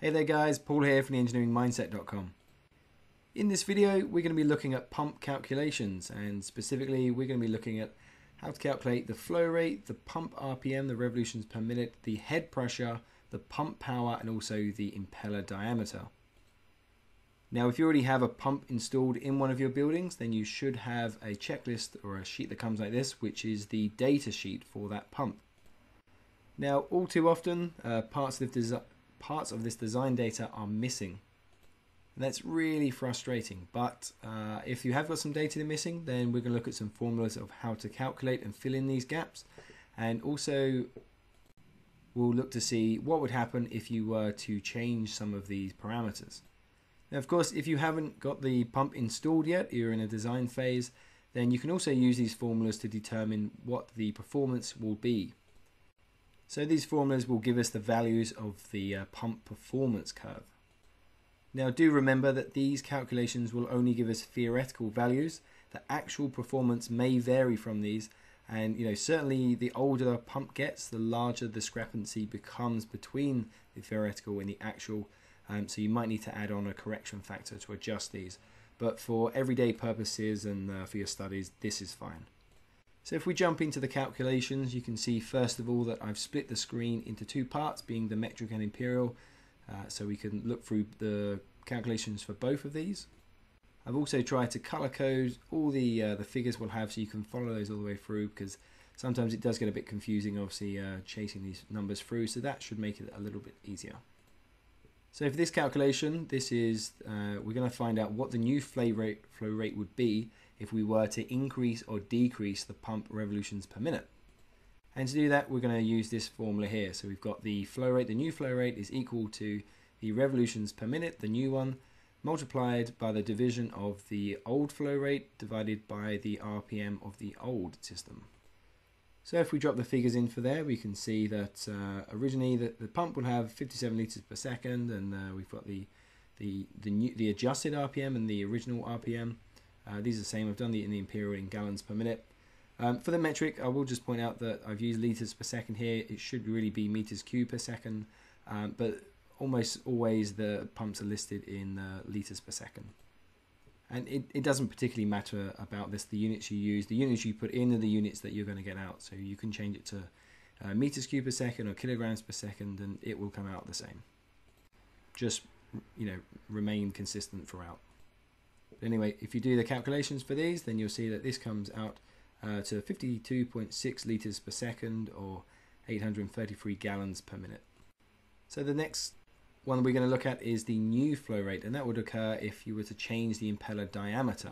Hey there guys, Paul here from theengineeringmindset.com. In this video we're going to be looking at pump calculations, and specifically we're going to be looking at how to calculate the flow rate, the pump RPM, the revolutions per minute, the head pressure, the pump power, and also the impeller diameter. Now if you already have a pump installed in one of your buildings, then you should have a checklist or a sheet that comes like this, which is the data sheet for that pump. Now all too often parts of this design data are missing. And that's really frustrating, but if you have got some data missing, then we're going to look at some formulas of how to calculate and fill in these gaps, and also we'll look to see what would happen if you were to change some of these parameters. Now of course, if you haven't got the pump installed yet, you're in a design phase, then you can also use these formulas to determine what the performance will be. So these formulas will give us the values of the pump performance curve. Now do remember that these calculations will only give us theoretical values. The actual performance may vary from these, and certainly the older the pump gets, the larger discrepancy becomes between the theoretical and the actual, so you might need to add on a correction factor to adjust these. But for everyday purposes and for your studies, this is fine. So if we jump into the calculations, you can see first of all that I've split the screen into two parts, being the metric and imperial, so we can look through the calculations for both of these. I've also tried to color code all the figures we'll have so you can follow those all the way through, because sometimes it does get a bit confusing, obviously chasing these numbers through, so that should make it a little bit easier. So for this calculation, this is we're going to find out what the new flow rate would be if we were to increase or decrease the pump revolutions per minute. And to do that, we're going to use this formula here. So we've got the flow rate, the new flow rate is equal to the revolutions per minute, the new one, multiplied by the division of the old flow rate divided by the RPM of the old system. So if we drop the figures in for there, we can see that originally the pump will have 57 litres per second, and we've got the adjusted RPM and the original RPM. These are the same. I've done in the imperial in gallons per minute. For the metric, I will just point out that I've used litres per second here. It should really be meters cubed per second, but almost always the pumps are listed in litres per second. And it doesn't particularly matter about this, the units you use. The units you put in are the units that you're going to get out. So you can change it to meters cubed per second or kilograms per second, and it will come out the same. Just remain consistent throughout. Anyway, if you do the calculations for these, then you'll see that this comes out to 52.6 litres per second, or 833 gallons per minute. So the next one we're going to look at is the new flow rate, and that would occur if you were to change the impeller diameter.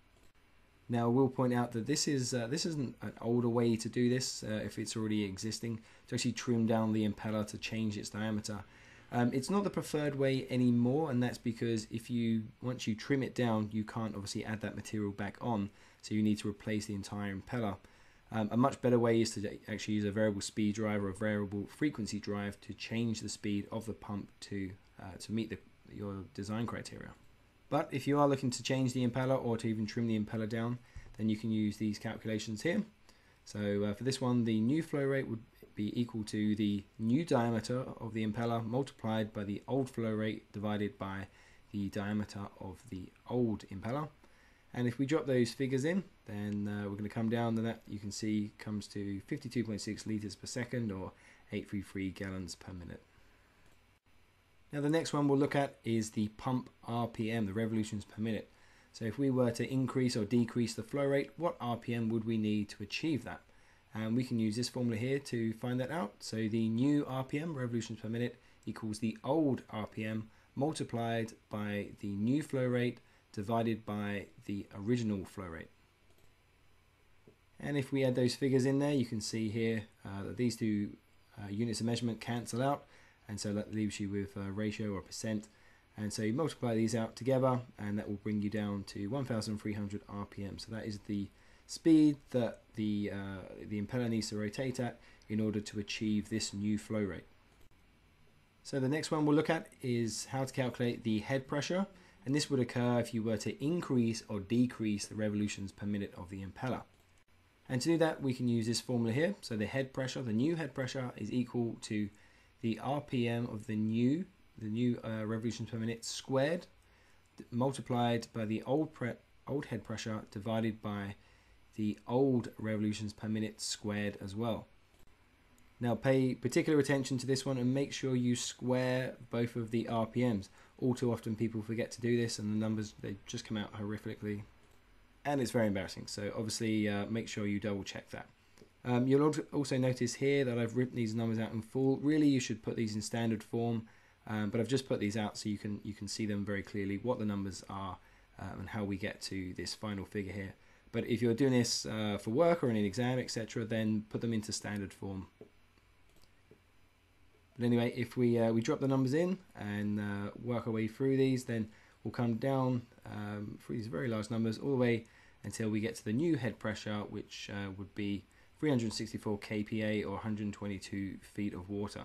Now we'll point out that this isn't an older way to do this if it's already existing, to actually trim down the impeller to change its diameter. It's not the preferred way anymore, and that's because once you trim it down, you can't obviously add that material back on, so you need to replace the entire impeller. A much better way is to actually use a variable speed drive or a variable frequency drive to change the speed of the pump to meet your design criteria. But if you are looking to change the impeller or to even trim the impeller down, then you can use these calculations here. So for this one, the new flow rate would be equal to the new diameter of the impeller multiplied by the old flow rate divided by the diameter of the old impeller. And if we drop those figures in, then we're going to come down, and that you can see comes to 52.6 litres per second, or 833 gallons per minute. Now the next one we'll look at is the pump RPM, the revolutions per minute. So if we were to increase or decrease the flow rate, what RPM would we need to achieve that? And we can use this formula here to find that out. So the new RPM, revolutions per minute, equals the old RPM multiplied by the new flow rate divided by the original flow rate. And if we add those figures in there, you can see here that these two units of measurement cancel out, and so that leaves you with a ratio or percent. And so you multiply these out together, and that will bring you down to 1,300 RPM. So that is the speed that the impeller needs to rotate at in order to achieve this new flow rate. So the next one we'll look at is how to calculate the head pressure, and this would occur if you were to increase or decrease the revolutions per minute of the impeller. And to do that, we can use this formula here. So the head pressure, the new head pressure, is equal to the RPM of the new revolutions per minute squared, multiplied by the old head pressure divided by the old revolutions per minute squared as well. Now pay particular attention to this one and make sure you square both of the RPMs. All too often people forget to do this and the numbers, they just come out horrifically and it's very embarrassing. So obviously make sure you double check that. You'll also notice here that I've written these numbers out in full. Really you should put these in standard form, but I've just put these out so you can see them very clearly, what the numbers are and how we get to this final figure here. But if you're doing this for work or in an exam, etc., then put them into standard form. But anyway, if we drop the numbers in and work our way through these, then we'll come down through these very large numbers all the way until we get to the new head pressure, which would be 364 kPa or 122 feet of water.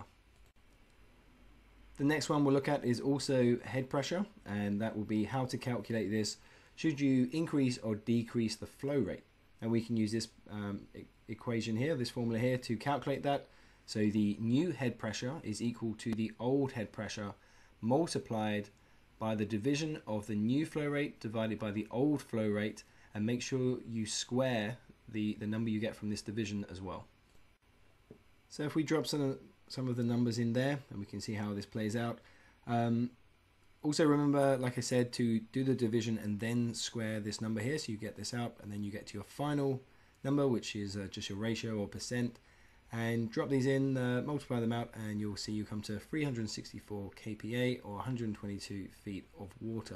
The next one we'll look at is also head pressure, and that will be how to calculate this. Should you increase or decrease the flow rate? And we can use this equation here, this formula here, to calculate that. So the new head pressure is equal to the old head pressure multiplied by the division of the new flow rate divided by the old flow rate, and make sure you square the number you get from this division as well. So if we drop some of the numbers in there, and we can see how this plays out. Also remember, like I said, to do the division and then square this number here, so you get this out, and then you get to your final number, which is just your ratio or percent, and drop these in, multiply them out, and you'll see you come to 364 kPa or 122 feet of water.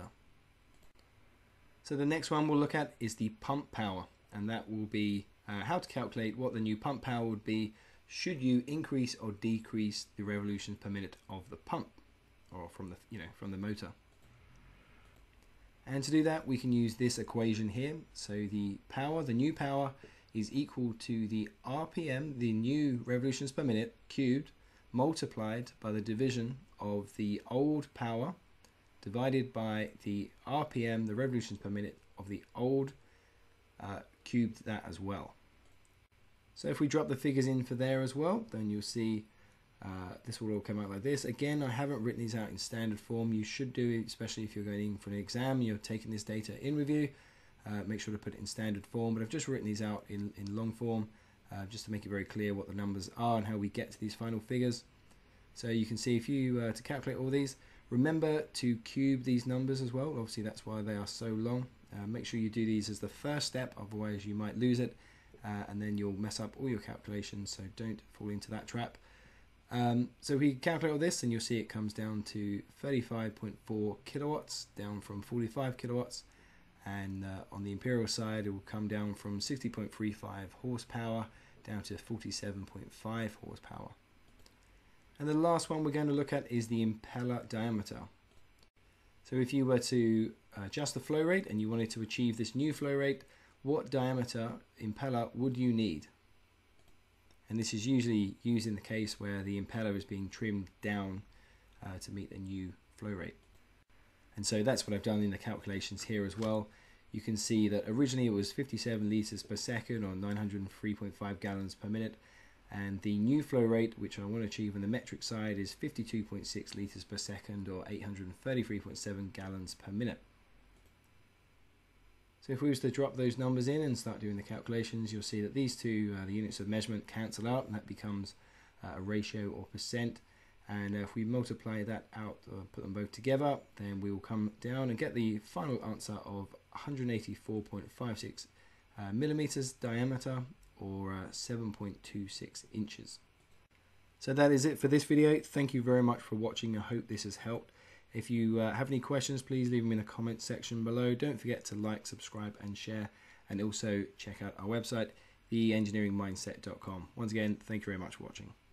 So the next one we'll look at is the pump power, and that will be how to calculate what the new pump power would be should you increase or decrease the revolutions per minute of the pump, or from the motor. And to do that, we can use this equation here. So the new power is equal to the RPM, the new revolutions per minute cubed, multiplied by the division of the old power divided by the RPM, the revolutions per minute of the old, cubed that as well. So if we drop the figures in for there as well, then you'll see this will all come out like this. Again, I haven't written these out in standard form. You should do, especially if you're going in for an exam, you're taking this data in with you. Make sure to put it in standard form, but I've just written these out in long form just to make it very clear what the numbers are and how we get to these final figures. So you can see if you, to calculate all these, remember to cube these numbers as well. Obviously that's why they are so long. Make sure you do these as the first step, otherwise you might lose it and then you'll mess up all your calculations, so don't fall into that trap. So if we calculate all this, and you'll see it comes down to 35.4 kilowatts, down from 45 kilowatts. And on the imperial side, it will come down from 60.35 horsepower down to 47.5 horsepower. And the last one we're going to look at is the impeller diameter. So if you were to adjust the flow rate and you wanted to achieve this new flow rate, what diameter impeller would you need? And this is usually used in the case where the impeller is being trimmed down to meet a new flow rate. And so that's what I've done in the calculations here as well. You can see that originally it was 57 litres per second or 903.5 gallons per minute. And the new flow rate, which I want to achieve on the metric side, is 52.6 litres per second or 833.7 gallons per minute. So if we was to drop those numbers in and start doing the calculations, you'll see that these two, the units of measurement, cancel out, and that becomes a ratio or percent. And if we multiply that out, or put them both together, then we will come down and get the final answer of 184.56 millimeters diameter, or 7.26 inches. So that is it for this video. Thank you very much for watching. I hope this has helped. If you have any questions, please leave them in the comment section below. Don't forget to like, subscribe and share, and also check out our website, theengineeringmindset.com. Once again, thank you very much for watching.